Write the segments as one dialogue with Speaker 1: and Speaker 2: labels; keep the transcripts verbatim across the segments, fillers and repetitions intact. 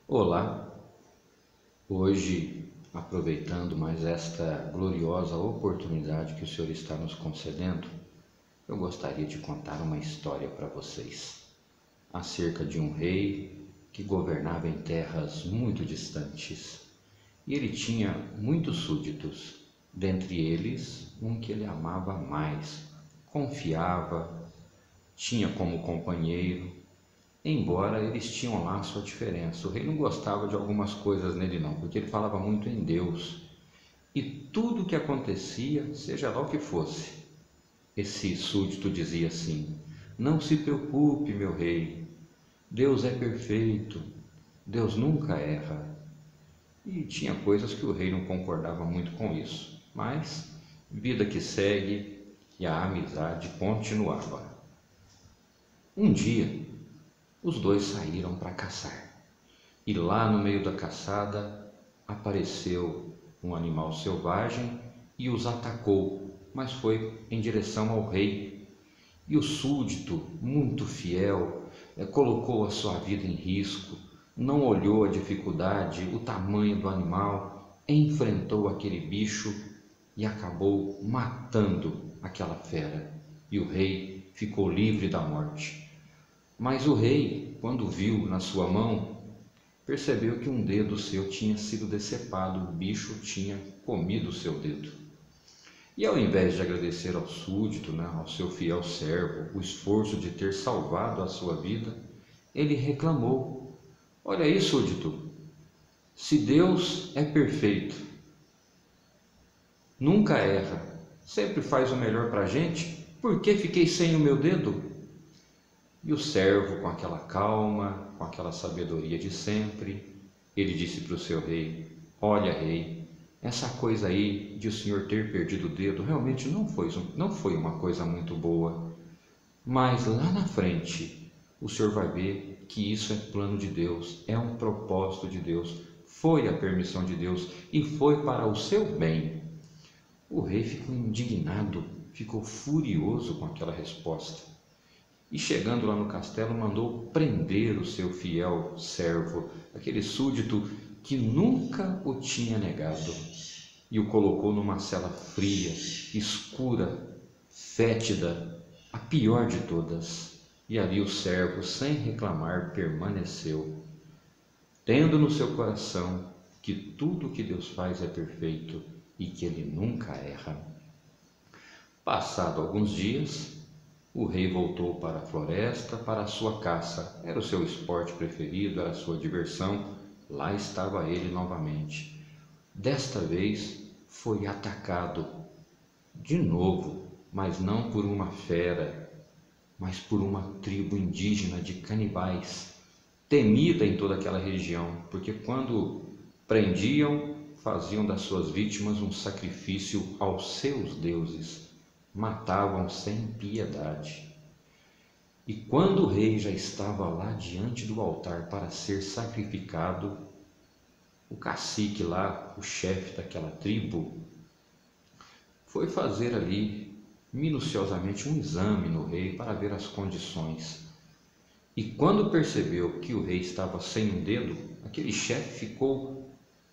Speaker 1: Olá, hoje, aproveitando mais esta gloriosa oportunidade que o Senhor está nos concedendo, eu gostaria de contar uma história para vocês acerca de um rei que governava em terras muito distantes e ele tinha muitos súditos, dentre eles um que ele amava mais, confiava, tinha como companheiro. Embora eles tinham lá a sua diferença, o rei não gostava de algumas coisas nele não, porque ele falava muito em Deus. E tudo o que acontecia, seja lá o que fosse, esse súdito dizia assim: não se preocupe, meu rei, Deus é perfeito, Deus nunca erra. E tinha coisas que o rei não concordava muito com isso, mas vida que segue e a amizade continuava. Um dia, os dois saíram para caçar, e lá no meio da caçada apareceu um animal selvagem e os atacou, mas foi em direção ao rei. E o súdito, muito fiel, eh, colocou a sua vida em risco, não olhou a dificuldade, o tamanho do animal, enfrentou aquele bicho e acabou matando aquela fera. E o rei ficou livre da morte. Mas o rei, quando viu na sua mão, percebeu que um dedo seu tinha sido decepado, o bicho tinha comido o seu dedo. E ao invés de agradecer ao súdito, né, ao seu fiel servo, o esforço de ter salvado a sua vida, ele reclamou: olha aí, súdito, se Deus é perfeito, nunca erra, sempre faz o melhor para a gente, por que fiquei sem o meu dedo? E o servo, com aquela calma, com aquela sabedoria de sempre, ele disse para o seu rei: olha, rei, essa coisa aí de o senhor ter perdido o dedo realmente não foi, não foi uma coisa muito boa, mas lá na frente o senhor vai ver que isso é plano de Deus, é um propósito de Deus, foi a permissão de Deus e foi para o seu bem. O rei ficou indignado, ficou furioso com aquela resposta. E chegando lá no castelo, mandou prender o seu fiel servo, aquele súdito que nunca o tinha negado, e o colocou numa cela fria, escura, fétida, a pior de todas. E ali o servo, sem reclamar, permaneceu, tendo no seu coração que tudo o que Deus faz é perfeito e que ele nunca erra. Passado alguns dias, o rei voltou para a floresta, para a sua caça. Era o seu esporte preferido, era a sua diversão. Lá estava ele novamente. Desta vez foi atacado de novo, mas não por uma fera, mas por uma tribo indígena de canibais, temida em toda aquela região, porque quando prendiam, faziam das suas vítimas um sacrifício aos seus deuses. Matavam sem piedade. E quando o rei já estava lá diante do altar para ser sacrificado, o cacique lá, o chefe daquela tribo, foi fazer ali minuciosamente um exame no rei para ver as condições. E quando percebeu que o rei estava sem um dedo, aquele chefe ficou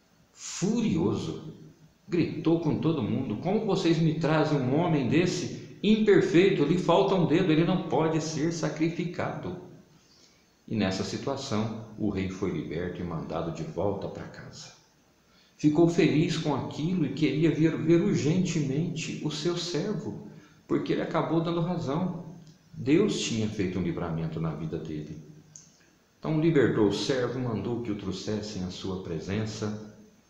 Speaker 1: furioso. Gritou com todo mundo: como vocês me trazem um homem desse imperfeito, lhe falta um dedo, ele não pode ser sacrificado. E nessa situação o rei foi liberto e mandado de volta para casa. Ficou feliz com aquilo e queria ver, ver urgentemente o seu servo, porque ele acabou dando razão. Deus tinha feito um livramento na vida dele. Então libertou o servo, mandou que o trouxessem à sua presença.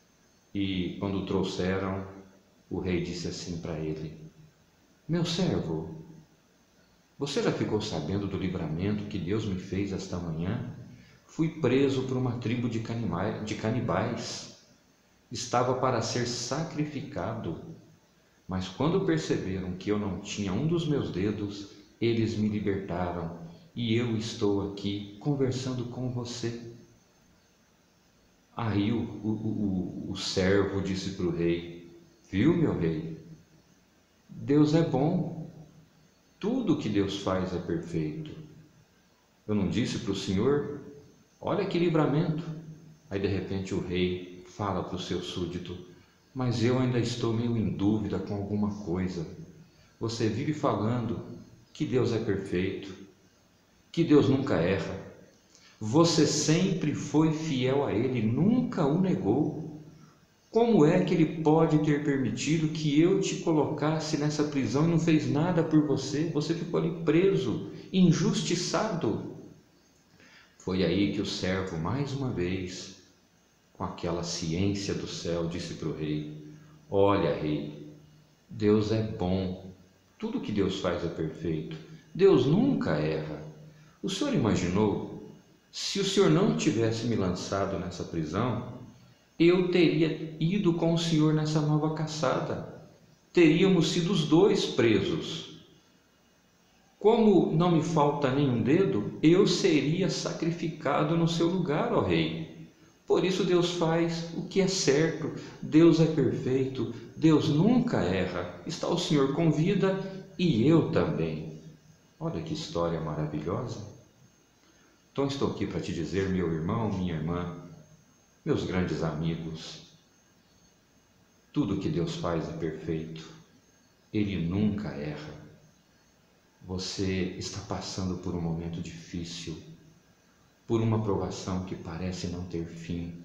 Speaker 1: E quando o trouxeram, o rei disse assim para ele: meu servo, você já ficou sabendo do livramento que Deus me fez esta manhã? Fui preso por uma tribo de canibais, de canibais. Estava para ser sacrificado, mas quando perceberam que eu não tinha um dos meus dedos, eles me libertaram e eu estou aqui conversando com você. Aí o, o, o, o servo disse para o rei: viu, meu rei, Deus é bom, tudo que Deus faz é perfeito. Eu não disse para o senhor? Olha que livramento, Aí de repente o rei fala para o seu súdito: mas eu ainda estou meio em dúvida com alguma coisa. Você vive falando que Deus é perfeito, que Deus nunca erra. Você sempre foi fiel a Ele, nunca o negou. Como é que Ele pode ter permitido que eu te colocasse nessa prisão e não fez nada por você? Você ficou ali preso, injustiçado. Foi aí que o servo, mais uma vez, com aquela ciência do céu, disse para o rei: olha, rei, Deus é bom, tudo que Deus faz é perfeito, Deus nunca erra. O senhor imaginou, se o senhor não tivesse me lançado nessa prisão, eu teria ido com o senhor nessa nova caçada, teríamos sido os dois presos. Como não me falta nenhum dedo, eu seria sacrificado no seu lugar, ó rei. Por isso Deus faz o que é certo, Deus é perfeito, Deus nunca erra. Está o senhor com vida e eu também. Olha que história maravilhosa. Então estou aqui para te dizer, meu irmão, minha irmã, meus grandes amigos, tudo que Deus faz é perfeito, Ele nunca erra. Você está passando por um momento difícil, por uma provação que parece não ter fim.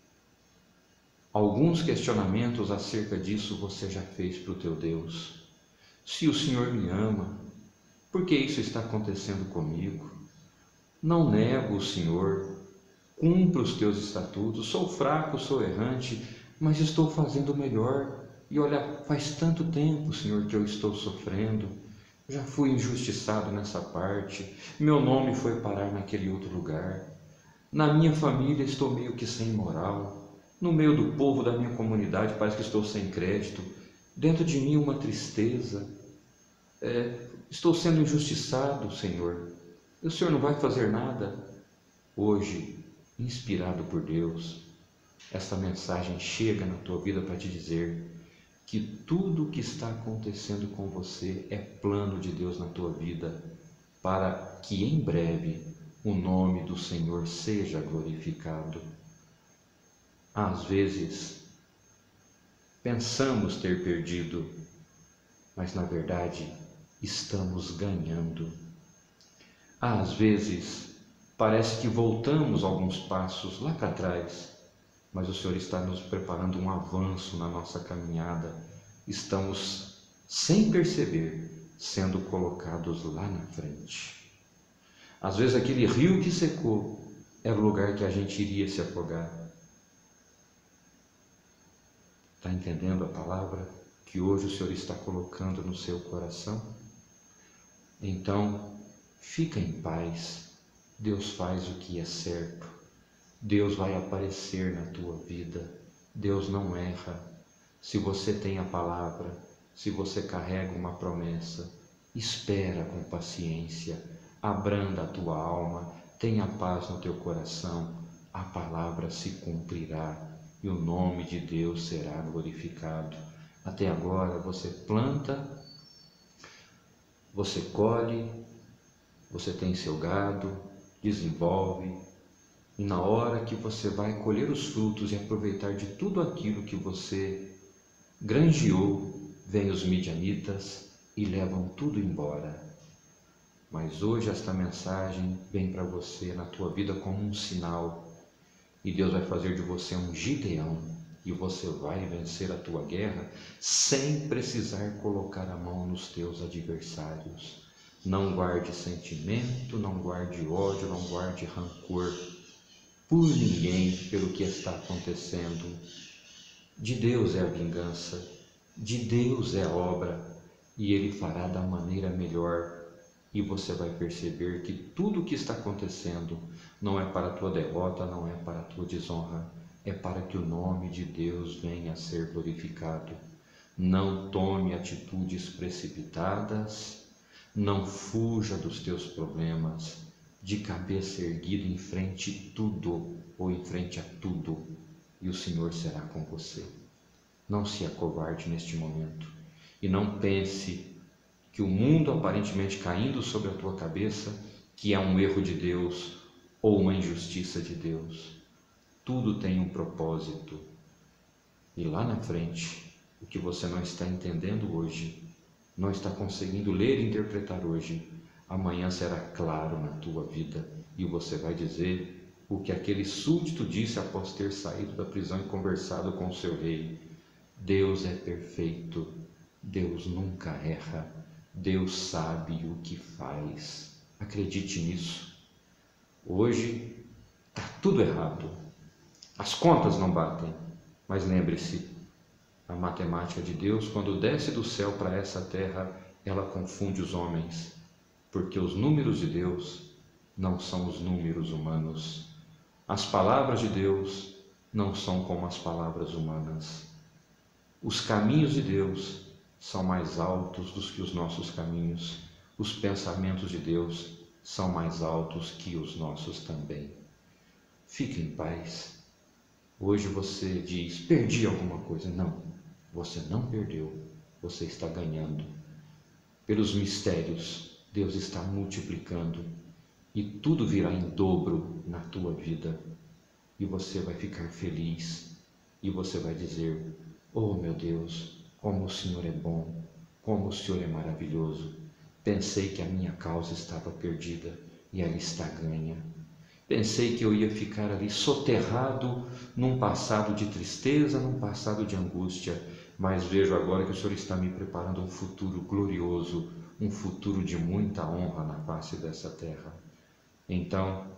Speaker 1: Alguns questionamentos acerca disso você já fez para o teu Deus. Se o Senhor me ama, por que isso está acontecendo comigo? Não nego o Senhor, cumpro os teus estatutos, sou fraco, sou errante, mas estou fazendo o melhor. E olha, faz tanto tempo, Senhor, que eu estou sofrendo. Já fui injustiçado nessa parte, meu nome foi parar naquele outro lugar. Na minha família estou meio que sem moral. No meio do povo da minha comunidade parece que estou sem crédito. Dentro de mim uma tristeza. É, estou sendo injustiçado, Senhor. O Senhor não vai fazer nada? Hoje, inspirado por Deus, esta mensagem chega na tua vida para te dizer que tudo o que está acontecendo com você é plano de Deus na tua vida, para que em breve o nome do Senhor seja glorificado. Às vezes, pensamos ter perdido, mas na verdade estamos ganhando. Às vezes, parece que voltamos alguns passos lá para trás, mas o Senhor está nos preparando um avanço na nossa caminhada. Estamos, sem perceber, sendo colocados lá na frente. Às vezes aquele rio que secou era o lugar que a gente iria se afogar. Está entendendo a palavra que hoje o Senhor está colocando no seu coração? Então, fica em paz. Deus faz o que é certo. Deus vai aparecer na tua vida. Deus não erra. Se você tem a palavra, se você carrega uma promessa, espera com paciência, abranda a tua alma, tenha paz no teu coração, a palavra se cumprirá e o nome de Deus será glorificado. Até agora você planta, você colhe, você tem seu gado, desenvolve, e na hora que você vai colher os frutos e aproveitar de tudo aquilo que você granjeou, vêm os midianitas e levam tudo embora. Mas hoje esta mensagem vem para você na tua vida como um sinal, e Deus vai fazer de você um Gideão, e você vai vencer a tua guerra sem precisar colocar a mão nos teus adversários. Não guarde sentimento, não guarde ódio, não guarde rancor por ninguém, pelo que está acontecendo. De Deus é a vingança, de Deus é a obra, e Ele fará da maneira melhor. E você vai perceber que tudo o que está acontecendo não é para a tua derrota, não é para a tua desonra, é para que o nome de Deus venha a ser glorificado. Não tome atitudes precipitadas, não fuja dos teus problemas, de cabeça erguida em frente a tudo ou em frente a tudo, e o Senhor será com você. Não se acovarde neste momento e não pense que o mundo aparentemente caindo sobre a tua cabeça, que é um erro de Deus ou uma injustiça de Deus. tudo tem um propósito. E lá na frente, o que você não está entendendo hoje, não está conseguindo ler e interpretar hoje, amanhã será claro na tua vida e você vai dizer o que aquele súdito disse após ter saído da prisão e conversado com o seu rei: Deus é perfeito, Deus nunca erra, Deus sabe o que faz. Acredite nisso. Hoje está tudo errado, as contas não batem, mas lembre-se, a matemática de Deus, quando desce do céu para essa terra, ela confunde os homens, porque os números de Deus não são os números humanos. As palavras de Deus não são como as palavras humanas. Os caminhos de Deus são mais altos do que os nossos caminhos. Os pensamentos de Deus são mais altos que os nossos também. Fique em paz. Hoje você diz: perdi alguma coisa. Não, você não perdeu, você está ganhando. Pelos mistérios, Deus está multiplicando e tudo virá em dobro na tua vida. E você vai ficar feliz e você vai dizer: oh meu Deus, como o Senhor é bom, como o Senhor é maravilhoso. Pensei que a minha causa estava perdida e ela está ganha. Pensei que eu ia ficar ali soterrado num passado de tristeza, num passado de angústia, mas vejo agora que o Senhor está me preparando um futuro glorioso, um futuro de muita honra na face dessa terra. Então,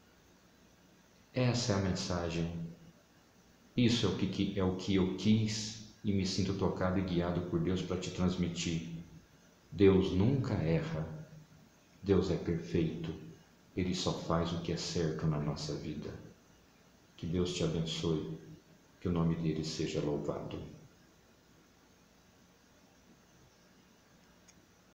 Speaker 1: essa é a mensagem. Isso é o que, é o que eu quis e me sinto tocado e guiado por Deus para te transmitir. Deus nunca erra. Deus é perfeito. Ele só faz o que é certo na nossa vida. Que Deus te abençoe. Que o nome dele seja louvado.